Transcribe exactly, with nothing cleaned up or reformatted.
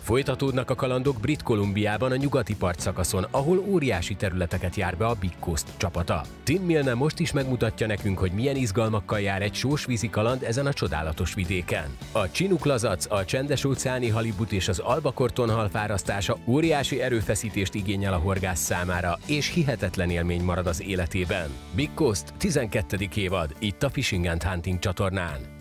Folytatódnak a kalandok Brit Columbiában a nyugati partszakaszon, ahol óriási területeket jár be a Big Coast csapata. Tim Milne most is megmutatja nekünk, hogy milyen izgalmakkal jár egy sósvízi kaland ezen a csodálatos vidéken. A Chinook lazac, a csendes-óceáni halibut és az albakortonhal fárasztása óriási erőfeszítést igényel a horgász számára, és hihetetlen élmény marad az életében. Big Coast tizenkettedik évad, itt a Fishing and Hunting csatornán.